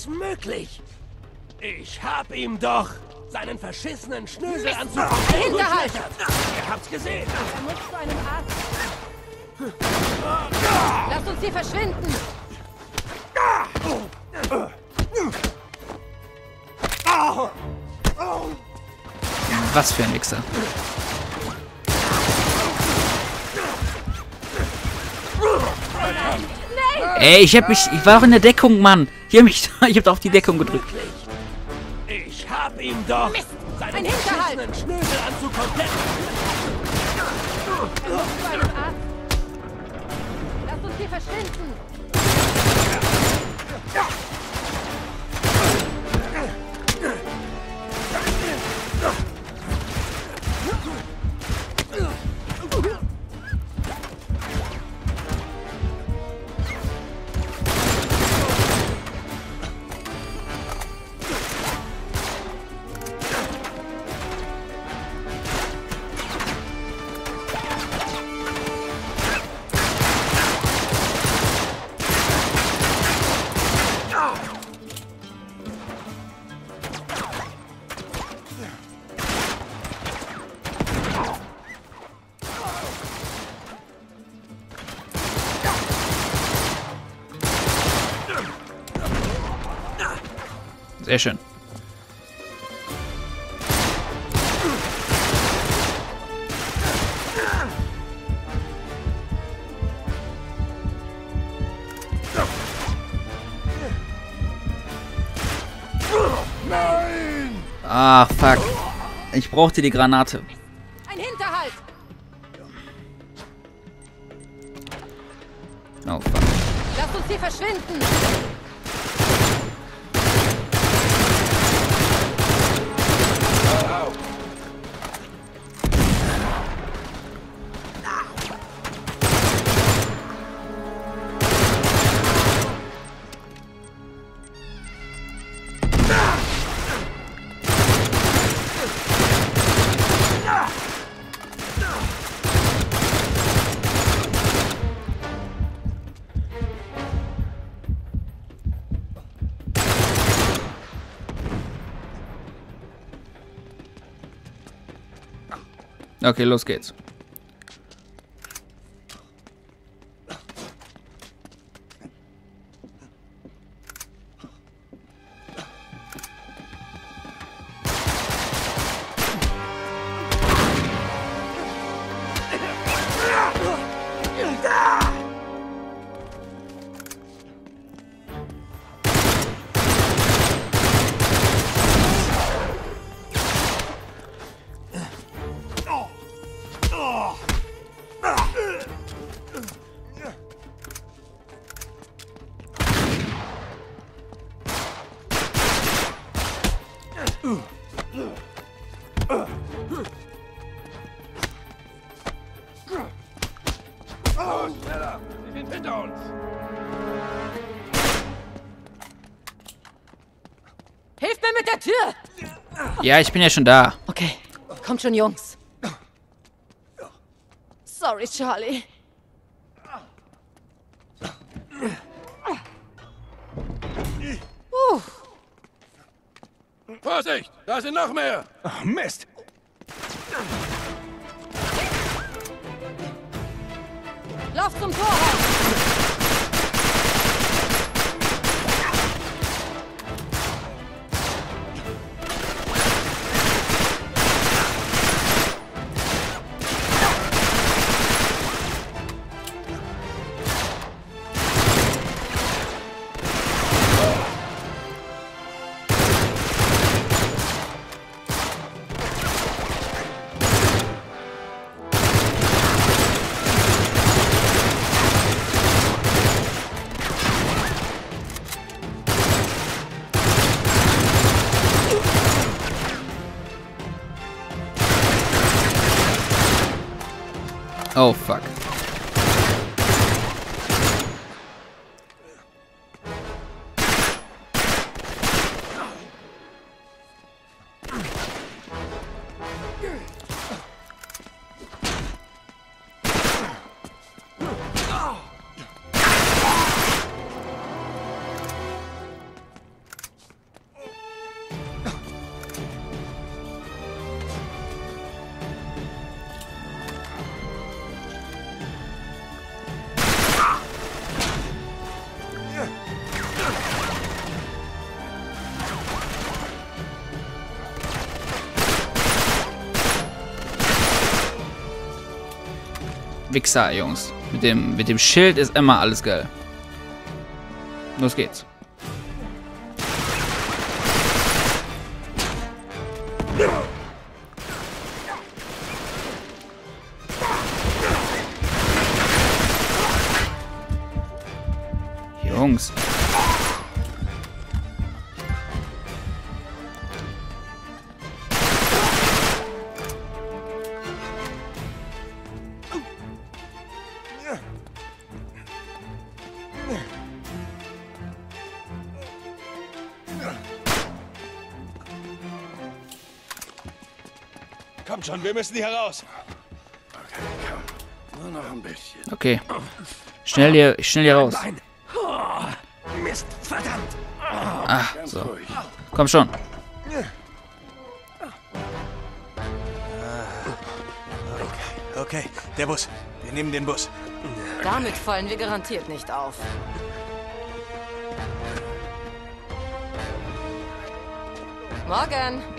das möglich? Ich hab ihm doch seinen verschissenen Schnöselanzug Hinterhalt! Ihr habt's gesehen. Er muss zu einem Arzt. Lasst uns hier verschwinden! Was für ein Wichser. Ey, ich war doch in der Deckung, Mann. Ich hab doch auf die Deckung gedrückt. Ich hab ihm doch seinen verschissenen Schnöselanzug komplett. Er muss zu einem Arzt. Lasst uns hier verschwinden! Sehr schön. Nein! Ah, fuck. Ich brauchte die Granate. Ein Hinterhalt! Oh, fuck. Lasst uns hier verschwinden! Okay, los geht's. Schneller! Sie sind hinter uns! Hilft mir mit der Tür! Ja, ich bin ja schon da. Okay, kommt schon, Jungs. Sorry, Charlie. Vorsicht! Da sind noch mehr! Ach, Mist! Lauf zum Torhaus! Oh, fuck. Wichser, Jungs. Mit dem Schild ist immer alles geil. Los geht's. Jungs. Komm schon, wir müssen hier raus. Okay, komm. Nur noch ein bisschen. Okay. Schnell hier raus. Nein. Oh, Mist, verdammt. Ach, Ganz so. ruhig. Komm schon. Okay, der Bus. Wir nehmen den Bus. Damit fallen wir garantiert nicht auf. Morgen.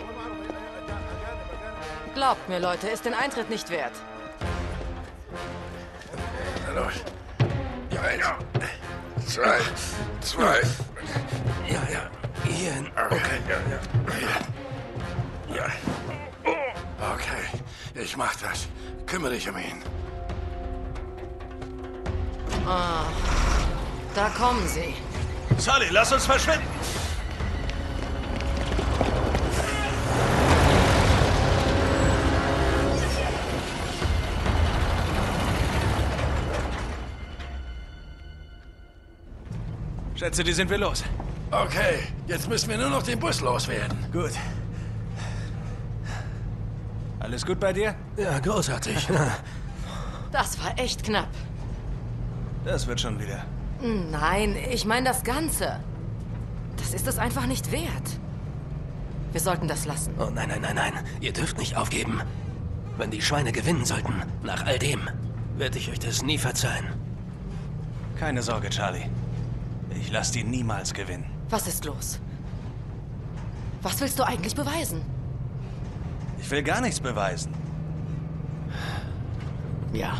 Glaubt mir, Leute, ist den Eintritt nicht wert. Na los. Ja. 2, 2. Ja, hierhin. Okay, ja. Okay, ich mach das. Kümmere dich um ihn. Da kommen sie. Sully, lass uns verschwinden. Schätze, die sind wir los. Okay, jetzt müssen wir nur noch den Bus loswerden. Gut. Alles gut bei dir? Ja, großartig. Das war echt knapp. Das wird schon wieder. Nein, ich meine das Ganze. Das ist es einfach nicht wert. Wir sollten das lassen. Oh nein. Ihr dürft nicht aufgeben. Wenn die Schweine gewinnen sollten, nach all dem, werde ich euch das nie verzeihen. Keine Sorge, Charlie. Ich lasse die niemals gewinnen. Was ist los? Was willst du eigentlich beweisen? Ich will gar nichts beweisen. Ja.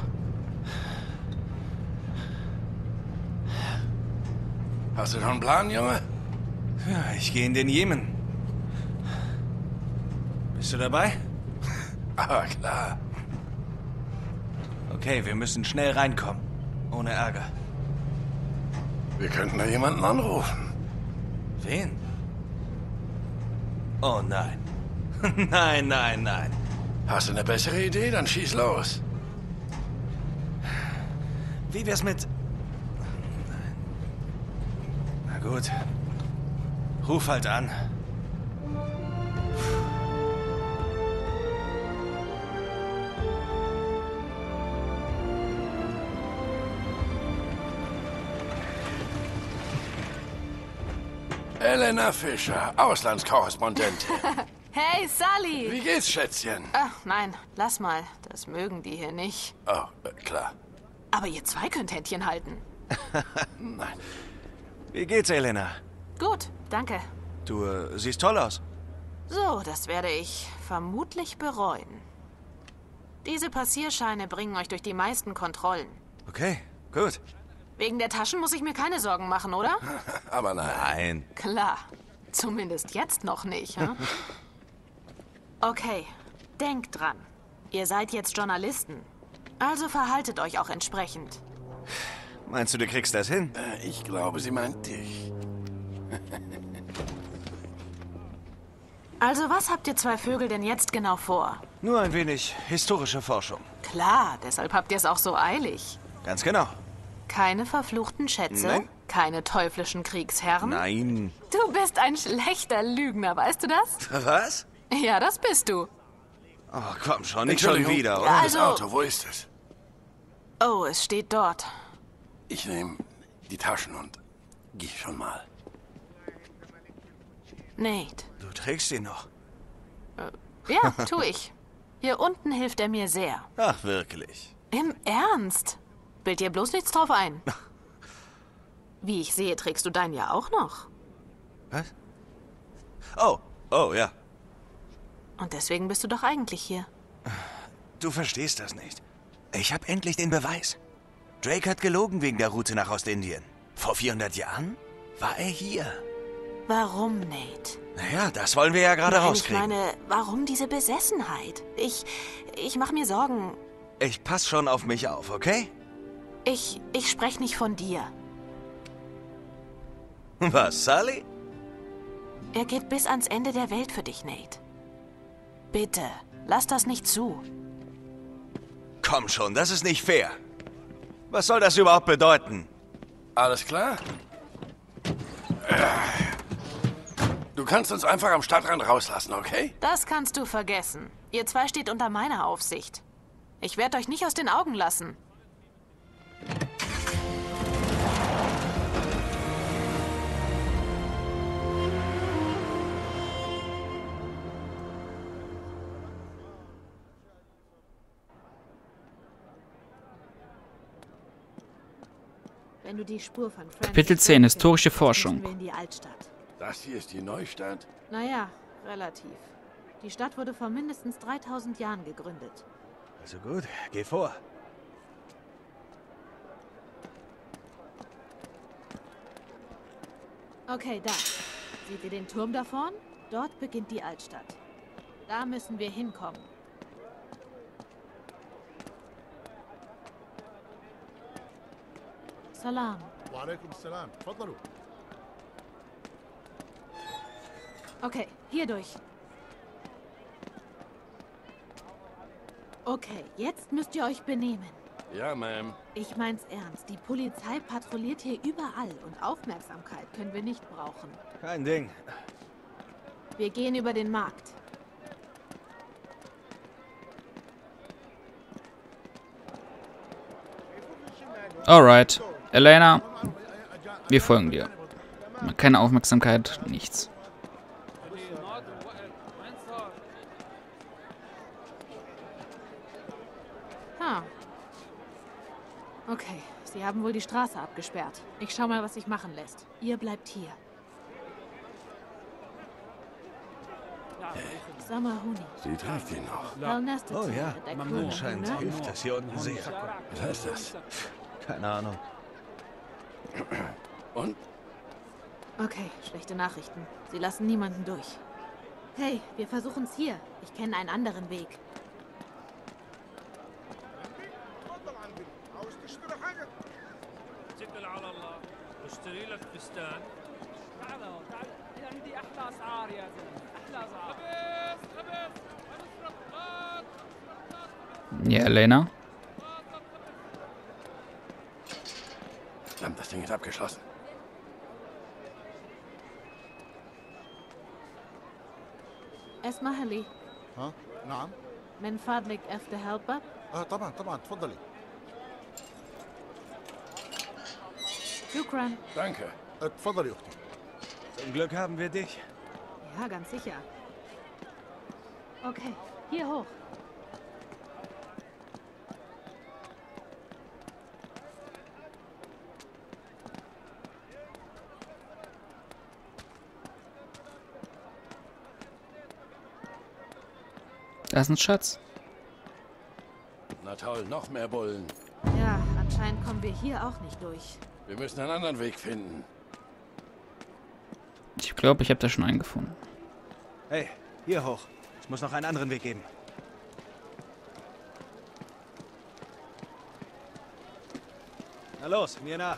Hast du schon einen Plan, Junge? Ja, ich gehe in den Jemen. Bist du dabei? Aber klar. Okay, wir müssen schnell reinkommen. Ohne Ärger. Wir könnten da jemanden anrufen. Wen? Oh nein. Nein. Hast du eine bessere Idee? Dann schieß los. Wie wär's mit... Na gut. Ruf halt an. Elena Fischer, Auslandskorrespondentin. Hey, Sully! Wie geht's, Schätzchen? Ach, nein, lass mal. Das mögen die hier nicht. Oh, klar. Aber ihr zwei könnt Händchen halten. Nein. Wie geht's, Elena? Gut, danke. Du siehst toll aus. So, das werde ich vermutlich bereuen. Diese Passierscheine bringen euch durch die meisten Kontrollen. Okay, gut. Wegen der Taschen muss ich mir keine Sorgen machen, oder? Aber nein. Nein. Klar. Zumindest jetzt noch nicht, hm? Okay, denkt dran. Ihr seid jetzt Journalisten. Also verhaltet euch auch entsprechend. Meinst du kriegst das hin? Ich glaube, sie meint dich. Also was habt ihr zwei Vögel denn jetzt genau vor? Nur ein wenig historische Forschung. Klar, deshalb habt ihr es auch so eilig. Ganz genau. Keine verfluchten Schätze? Nein. Keine teuflischen Kriegsherren? Nein. Du bist ein schlechter Lügner, weißt du das? Was? Ja, das bist du. Oh, komm schon, nicht schon Entschuldigung. wieder, oder? Ja. Das Also- Auto, wo ist es? Oh, es steht dort. Ich nehme die Taschen und geh schon mal. Nate. Du trägst ihn noch. Ja, tu ich. Hier unten hilft er mir sehr. Ach, wirklich. Im Ernst? Bild dir bloß nichts drauf ein. Wie ich sehe, trägst du deinen ja auch noch. Was? Oh, ja. Und deswegen bist du doch eigentlich hier. Du verstehst das nicht. Ich habe endlich den Beweis. Drake hat gelogen wegen der Route nach Ostindien. Vor 400 Jahren war er hier. Warum, Nate? Naja, das wollen wir ja gerade Nein, rauskriegen. ich meine, warum diese Besessenheit? Ich mache mir Sorgen. Ich pass schon auf mich auf, okay? Ich spreche nicht von dir. Was, Sully? Er geht bis ans Ende der Welt für dich, Nate. Bitte, lass das nicht zu. Komm schon, das ist nicht fair. Was soll das überhaupt bedeuten? Alles klar? Du kannst uns einfach am Stadtrand rauslassen, okay? Das kannst du vergessen. Ihr zwei steht unter meiner Aufsicht. Ich werde euch nicht aus den Augen lassen. Wenn du die Spur von Francis Kapitel 10, historische findest, Forschung. müssen wir in die Altstadt. Das hier ist die Neustadt. Naja, relativ. Die Stadt wurde vor mindestens 3000 Jahren gegründet. Also gut, geh vor. Okay, da. Seht ihr den Turm da vorn? Dort beginnt die Altstadt. Da müssen wir hinkommen. Salam. وعليكم السلام تفضلوا Okay, hier durch. Okay, jetzt müsst ihr euch benehmen. Ja, Ma'am. Ich mein's ernst. Die Polizei patrouilliert hier überall und Aufmerksamkeit können wir nicht brauchen. Kein Ding. Wir gehen über den Markt. Alright. Elena, wir folgen dir. Keine Aufmerksamkeit, nichts. Okay, sie haben wohl die Straße abgesperrt. Ich schau mal, was sich machen lässt. Ihr bleibt hier. Samahuni. Sie trägt ihn noch. Oh ja, anscheinend hilft das hier unten sehr. Was heißt das? Keine Ahnung. Und? Okay, schlechte Nachrichten. Sie lassen niemanden durch. Hey, wir versuchen's hier. Ich kenne einen anderen Weg. تفضل عندي عاوز تشتري حاجه اتكل على الله واشتري لك فستان. تعال تعال عندي احلى اسعار يا زلمه احلى اسعار. Ja, Elena. Das Ding ist abgeschlossen. اسمح لي ها نعم من فضلك افتح الباب. طبعا طبعا تفضلي شكرا. Danke. تفضلي اختي Zum Glück haben wir dich. Ja, ganz sicher. Okay, hier hoch. Da ist ein Schatz. Na toll, noch mehr Bullen. Ja, anscheinend kommen wir hier auch nicht durch. Wir müssen einen anderen Weg finden. Ich glaube, ich habe da schon einen gefunden. Hey, hier hoch. Es muss noch einen anderen Weg geben. Na los, mir nach.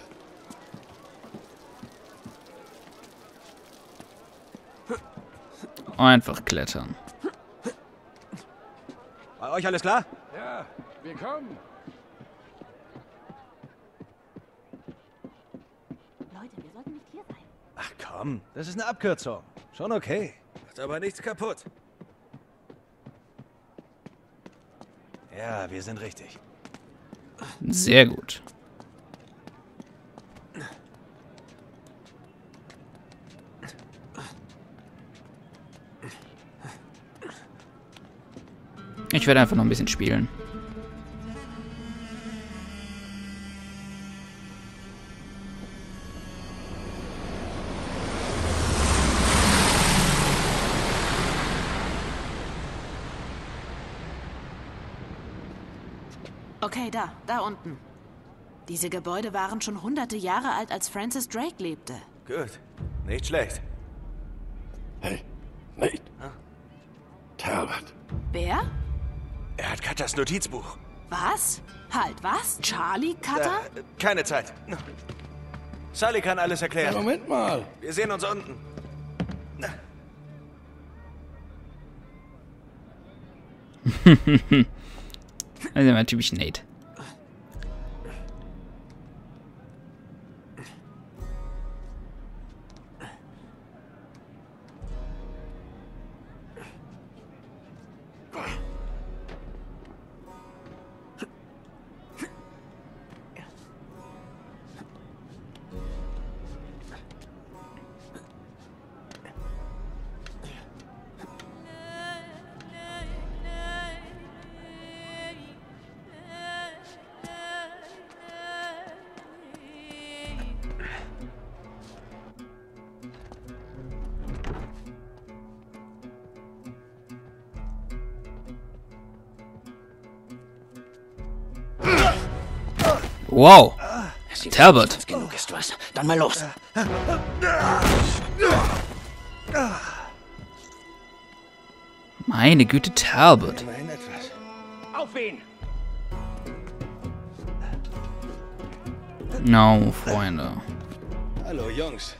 Einfach klettern. Bei euch alles klar? Ja, wir kommen. Leute, wir sollten nicht hier sein. Ach komm, das ist eine Abkürzung. Schon okay. Macht aber nichts kaputt. Ja, wir sind richtig. Sehr gut. Ich werde einfach noch ein bisschen spielen. Okay, da unten. Diese Gebäude waren schon hunderte Jahre alt, als Francis Drake lebte. Gut, nicht schlecht. Hey, Nate. Talbot. Wer? Er hat Cutters Notizbuch. Was? Halt, was? Charlie Cutter? Keine Zeit. Sully kann alles erklären. Ja, Moment mal. Wir sehen uns unten. Also immer typisch Nate. Wow. Talbot. Genug ist was. Dann mal los. Meine Güte, Talbot. Immerhin etwas. Auf ihn! No, Freunde. Hallo, Jungs.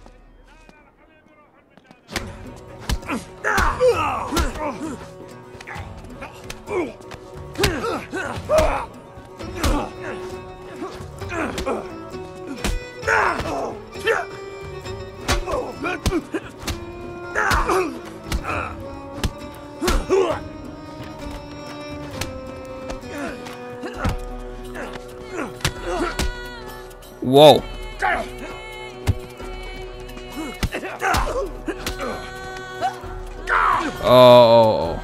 Wow. Oh.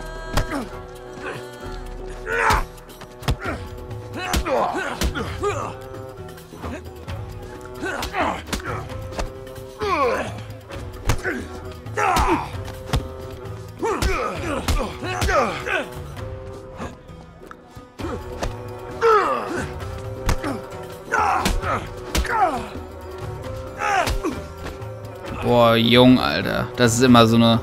Boah, Jung, Alter. Das ist immer so eine...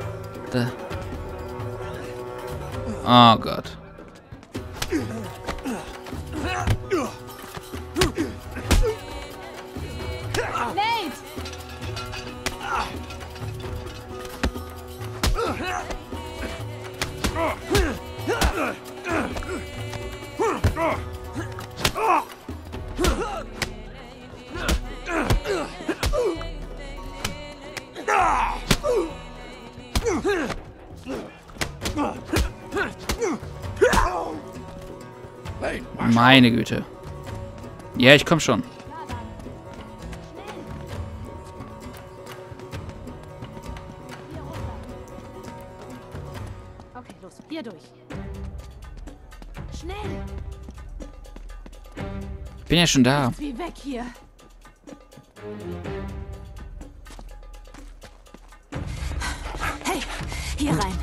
Oh Gott. Nate! Meine Güte. Ja, ich komm schon. Okay, los, hier durch. Schnell! Bin ja schon da. Wie weg hier. Hey, hier rein.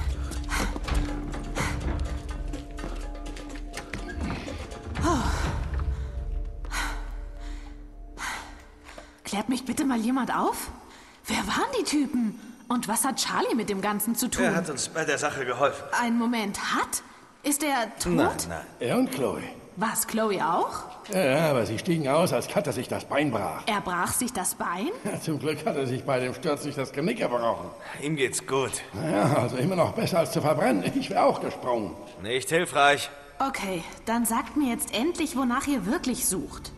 Klärt mich bitte mal jemand auf? Wer waren die Typen? Und was hat Charlie mit dem Ganzen zu tun? Er hat uns bei der Sache geholfen. Einen Moment, hat? Ist er tot? Nein. Er und Chloe. Was, Chloe auch? Ja, aber sie stiegen aus, als Cutter sich das Bein brach. Er brach sich das Bein? Zum Glück hat er sich bei dem Sturz nicht das Genick gebrochen. Ihm geht's gut. Ja, also immer noch besser als zu verbrennen. Ich wäre auch gesprungen. Nicht hilfreich. Okay, dann sagt mir jetzt endlich, wonach ihr wirklich sucht.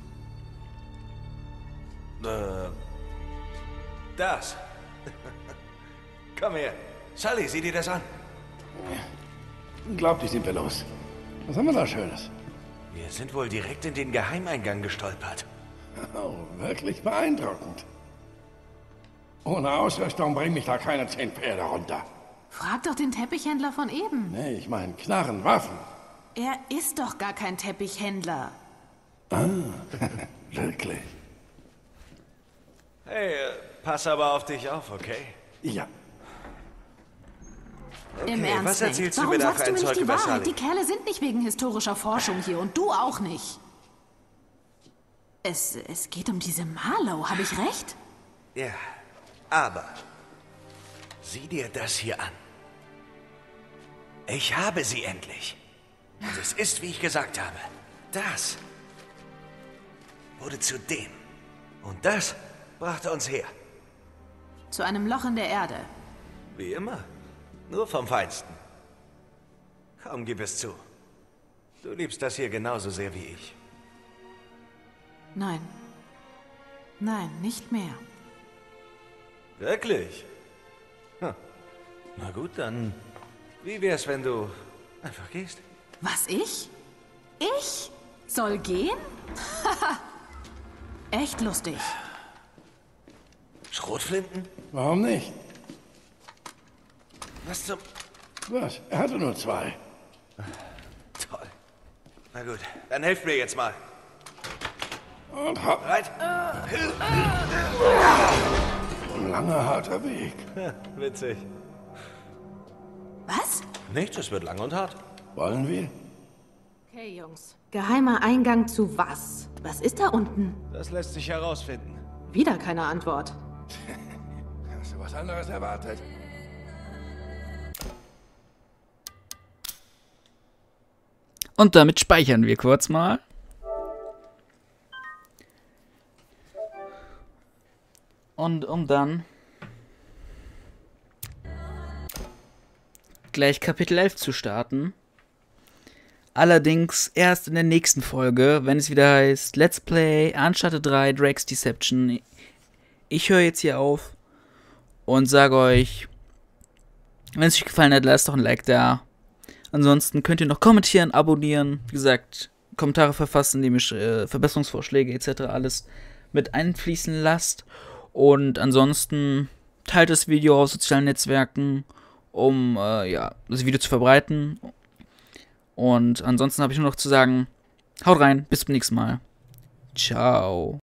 Das. Komm her. Sully, sieh dir das an. Glaub dich, sind wir los. Was haben wir da Schönes? Wir sind wohl direkt in den Geheimeingang gestolpert. Oh, wirklich beeindruckend. Ohne Ausrüstung bringen mich da keine 10 Pferde runter. Frag doch den Teppichhändler von eben. Nee, ich meine Knarren, Waffen. Er ist doch gar kein Teppichhändler. Wirklich? Hey, pass aber auf dich auf, okay? Ja. Okay, Im Ernst, was Nate? erzählst du Warum mir da sagst für du ein mir nicht Zeug die über Wahrheit? Sully? Die Kerle sind nicht wegen historischer Forschung hier und du auch nicht. Es geht um diese Marlowe, habe ich recht? Ja, aber sieh dir das hier an. Ich habe sie endlich. Und es ist, wie ich gesagt habe. Das wurde zu dem. Und das brachte uns her. Zu einem Loch in der Erde. Wie immer. Nur vom Feinsten. Komm, gib es zu. Du liebst das hier genauso sehr wie ich. Nein. Nein, nicht mehr. Wirklich? Hm. Na gut, dann wie wär's, wenn du einfach gehst? Was, ich? Ich? Soll gehen? Echt lustig. Schrotflinten? Warum nicht? Was zum... Was? Er hatte nur 2. Toll. Na gut, dann helft mir jetzt mal. Und hopp. Bereit? Ein langer, harter Weg. Witzig. Was? Nichts, es wird lang und hart. Wollen wir? Okay, Jungs. Geheimer Eingang zu was? Was ist da unten? Das lässt sich herausfinden. Wieder keine Antwort. Hast du was anderes erwartet? Und damit speichern wir kurz mal. Und um dann gleich Kapitel 11 zu starten. Allerdings erst in der nächsten Folge, wenn es wieder heißt Let's Play Uncharted 3 Drake's Deception. Ich höre jetzt hier auf und sage euch, wenn es euch gefallen hat, lasst doch ein Like da. Ansonsten könnt ihr noch kommentieren, abonnieren, wie gesagt, Kommentare verfassen, indem ihr Verbesserungsvorschläge etc. alles mit einfließen lasst. Und ansonsten teilt das Video auf sozialen Netzwerken, um das Video zu verbreiten. Und ansonsten habe ich nur noch zu sagen, haut rein, bis zum nächsten Mal. Ciao.